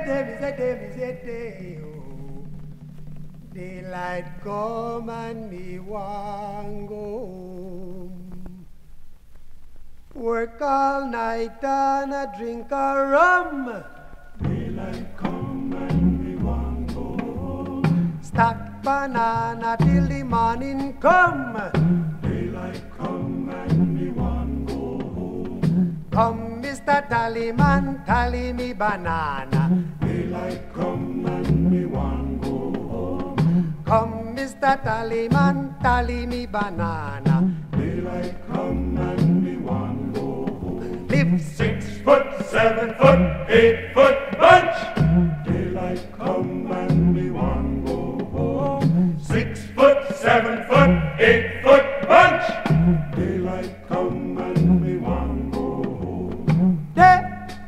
day, oh. Daylight come and me want go home. Work all night and a drink a rum. Daylight come and me want go home. Stack banana till the morning come. Daylight come and me want go home. Come, Mr. Tallyman, tally me banana. Daylight come and me want go home. Come, Mr. Tallyman, tally me banana. Daylight come and me want go home. Live 6 foot, 7 foot, 8 foot bunch. Daylight come and me want go home. 6 foot, 7 foot, 8 foot bunch. Daylight come and me want go home. day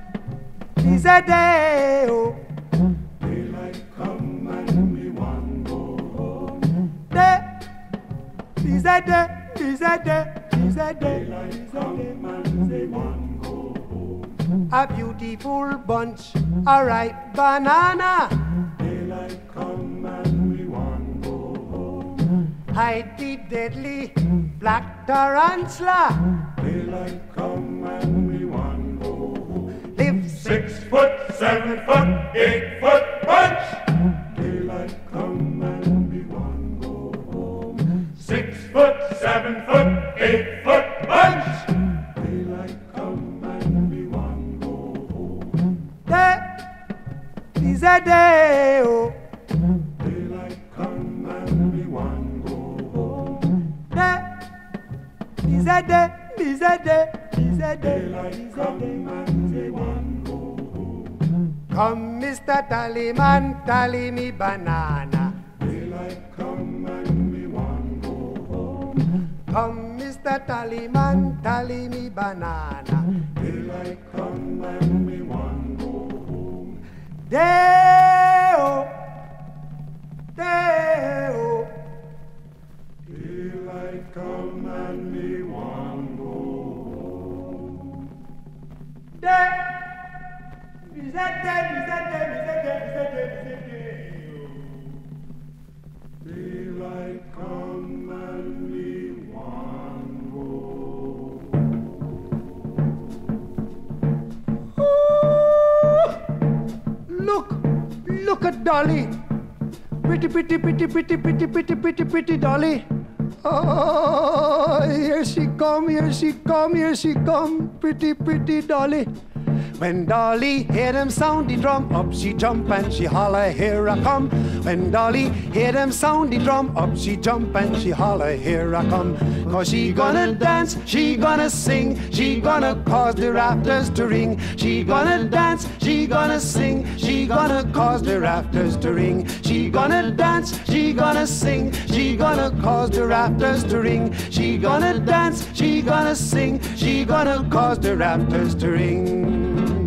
is a day, oh. Daylight come and me want go home. Day is a day, is a day, is a day, Daylight is a come day. and me want go home. A beautiful bunch, a ripe banana. Daylight come and me want go home. Hide the deadly black tarantula. Daylight come and me want go home. Live 6 foot, 7 foot, 8 foot bunch. Daylight come and me want go home. 6 foot, 7 foot, 8 foot bunch. Daylight come and me want go home. day is a day, oh. Daylight come and me want go home. Day is a day, is a day, is a day, Daylight is a come day. and me want go home. Come, Mr. Tallyman, tally me banana. Daylight come and me want go home. Come, Mr. Tallyman, tally me banana. Daylight come and me want go home. Day-o, day-o. Daylight come and me want go home. Day is a day, is a day, is a day, is a day, is a day. Daylight come and me want go Look at Dolly. Pretty, pretty, pretty, pretty, pretty, pretty, pretty, pretty Dolly. Oh, here she come, here she come, here she come. Pretty, pretty Dolly. When Dolly hear them sound the drum, up she jump and she holler, here I come. When Dolly hear them sound the drum, up she jump and she holler, here I come. Cause she gonna dance, she gonna sing, she gonna cause the rafters to ring. She gonna dance, she gonna sing, she gonna cause the rafters to ring. She gonna dance, she gonna sing, she gonna cause the rafters to ring. She gonna dance, she gonna sing, she gonna cause the rafters to ring.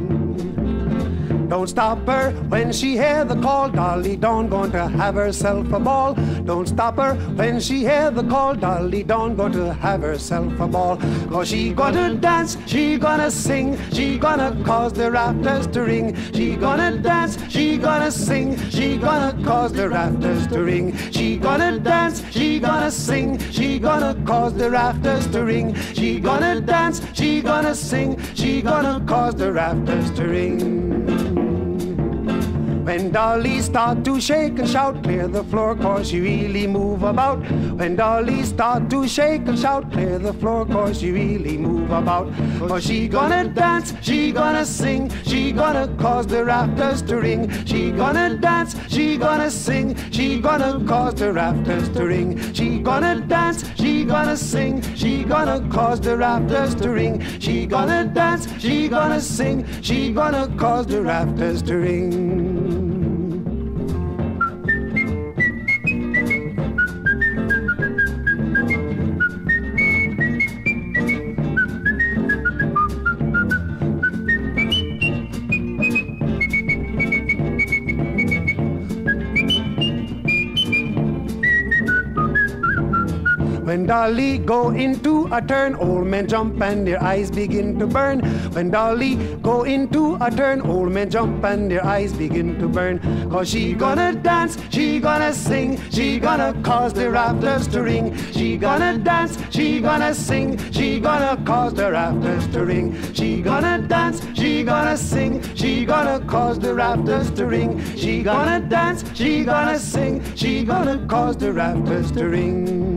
Don't stop her when she hear the call, Dolly Dawn going to have herself a ball. Don't stop her when she hear the call, Dolly Dawn going to have herself a ball. Cause she gonna dance, she gonna sing, she gonna cause the rafters to ring. She gonna dance, she gonna sing, she gonna cause the rafters to ring. She gonna dance, she gonna sing, she gonna cause the rafters to ring. She gonna dance, she gonna sing, she gonna cause the rafters to ring. When Dolly start to shake and shout, clear the floor cause she really move about. When Dolly start to shake and shout, clear the floor cause she really move about. Cause she gonna dance, she gonna sing, she gonna cause the rafters to ring. She gonna dance, she gonna sing, she gonna cause the rafters to ring. She gonna dance, she gonna sing, she gonna cause the rafters to ring. She gonna dance, she gonna sing, she gonna cause the rafters to ring. When Dolly go into a turn, old men jump and their eyes begin to burn. When Dolly go into a turn, old men jump and their eyes begin to burn. Cause she gonna dance, she gonna sing, she gonna cause the rafters to ring. She gonna dance, she gonna sing, she gonna cause the rafters to ring. She gonna dance, she gonna sing, she gonna cause the rafters to ring. She gonna dance, she gonna sing, she gonna cause the rafters to ring.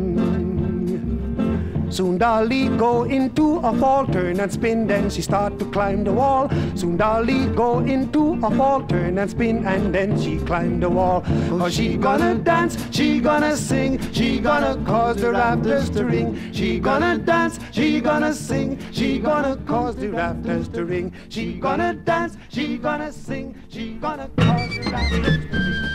Soon Dolly go into a fall, turn and spin, then she start to climb the wall. Soon Dolly go into a fall, turn and spin, and then she climb the wall. Cause she gonna dance, she gonna sing, she gonna cause the rafters to ring. She gonna dance, she gonna sing, she gonna cause the rafters to ring. She gonna dance, she gonna sing, she gonna cause the rafters to ring.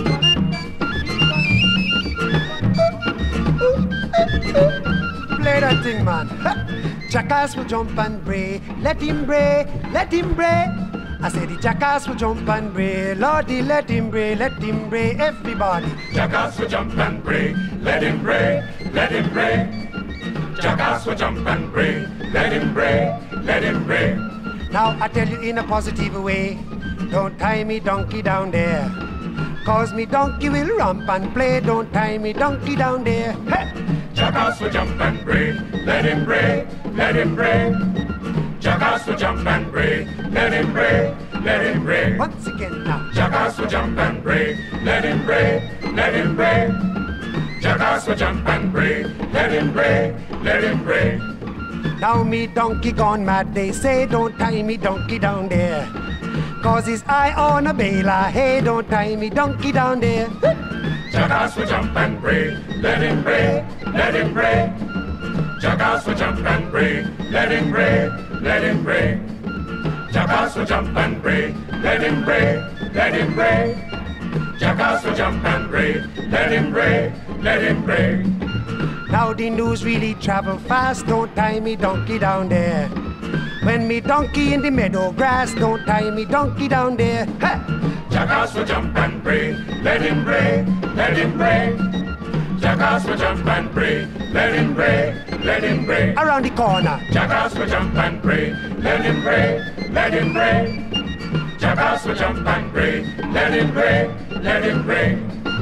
Play that thing, man. Jackass will jump and bray. Let him bray, let him bray. I said the jackass will jump and bray. Lordy, let him bray, everybody. Jackass will jump and bray. Let him bray, let him bray. Jackass will jump and bray. Let him bray, let him bray. Now I tell you in a positive way, don't tie me donkey down there. Cause me donkey will romp and play. Don't tie me donkey down there. Hey! Jackass will jump and bray. Let him bray, let him bray. Jackass will jump and bray. Let him bray, let him bray. Once again now. Jackass will jump and bray. Let him bray, let him bray. Jackass will jump and bray. Let him bray, let him bray. Now me donkey gone mad, they say. Don't tie me donkey down there. Cause his eye on a bailer. Hey, don't tie me donkey down there. Jackass will jump and bray. Let him bray, let him bray. Jackass will jump and bray. Let him bray, let him bray. Jackass will jump and bray. Let him bray, let him bray. Jackass will jump and bray. Let him bray, let him bray. Now the news really travel fast. Don't tie me donkey down there. When me donkey in the meadow grass, don't tie me donkey down there. Ha! Jackass will jump and bray. Let him bray, let him bray. Jackass will jump and bray. Let him bray, let him bray. Around the corner. Jackass will jump and bray. Let him bray, let him bray. Jackass will jump and bray. Let him bray, let him bray.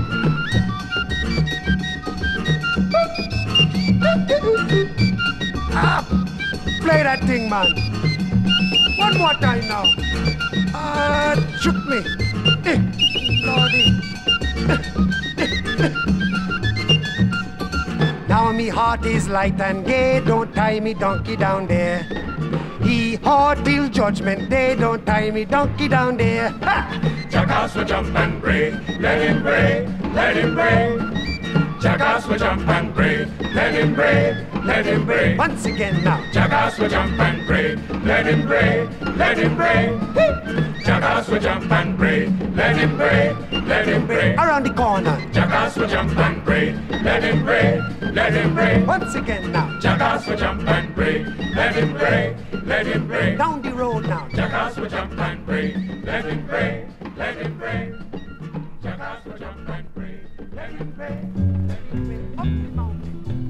Ah, play that thing, man. One more time now. Shook me. Lordy. Now me heart is light and gay. Don't tie me donkey down there. He hard till judgment day. Don't tie me donkey down there. Ha! Jackass will jump and bray. Let him bray, let him bray. Jackass will jump and bray. Let him bray, let him bray. Once again now. Jackass will jump and bray. Let him bray, let him bray. Jackass will jump and bray. Let him bray, let him bray. Around the corner. Jackass will jump and bray. Let him bray, let him bray. Once again now. Jackass will jump and bray. Let him bray, let him bray. Down the road now. Jackass will jump and bray. Let him bray, let him bray. Jackass will jump and bray. Let him bray. Up the mountain.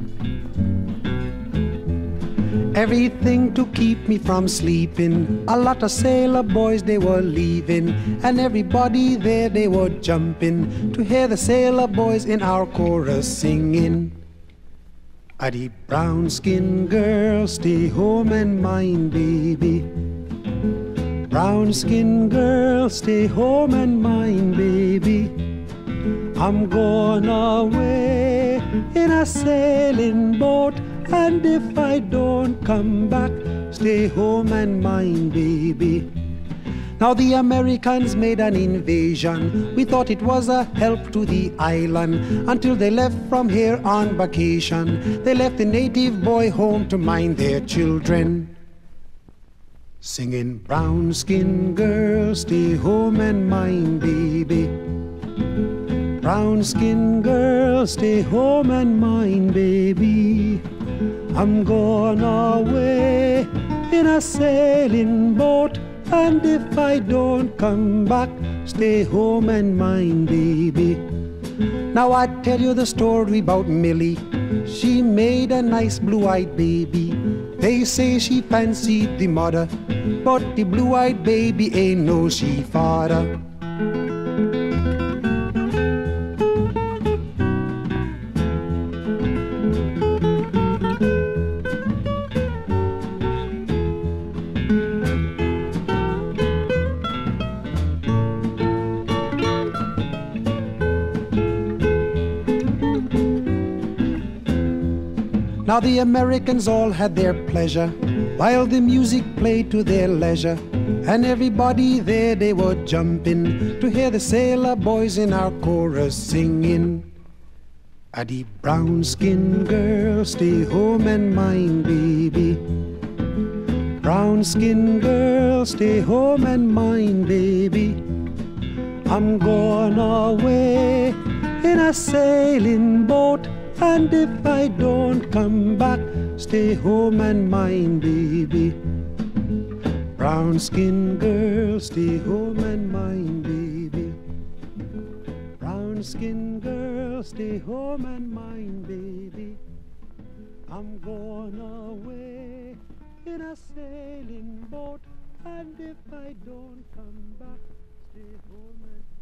Everything to keep me from sleeping. A lot of sailor boys, they were leaving, and everybody there, they were jumping to hear the sailor boys in our chorus singing. A the brown-skinned girl, stay home and mind, baby. Brown-skinned girl, stay home and mind, baby. I'm going away in a sailing boat, and if I don't come back, stay home and mind, baby. Now the Americans made an invasion. We thought it was a help to the island, until they left from here on vacation. They left the native boy home to mind their children, singing, brown-skinned girl, stay home and mind, baby. Brown-skinned girl, stay home and mind, baby. I'm going away in a sailing boat, and if I don't come back, stay home and mind, baby. Now I tell you the story about Millie. She made a nice blue-eyed baby. They say she fancied the mother, but the blue-eyed baby ain't no she father. Now the Americans all had their pleasure, while the music played to their leisure. And everybody there, they were jumping to hear the sailor boys in our chorus singing. A the brown-skinned girl, stay home and mind baby. Brown-skinned girl, stay home and mind baby. I'm going away in a sailing boat, and if I don't come back, stay home and mind baby. Brown-skinned girl, stay home and mind baby. Brown-skinned girl, stay home and mind baby. I'm going away in a sailing boat, and if I don't come back, stay home and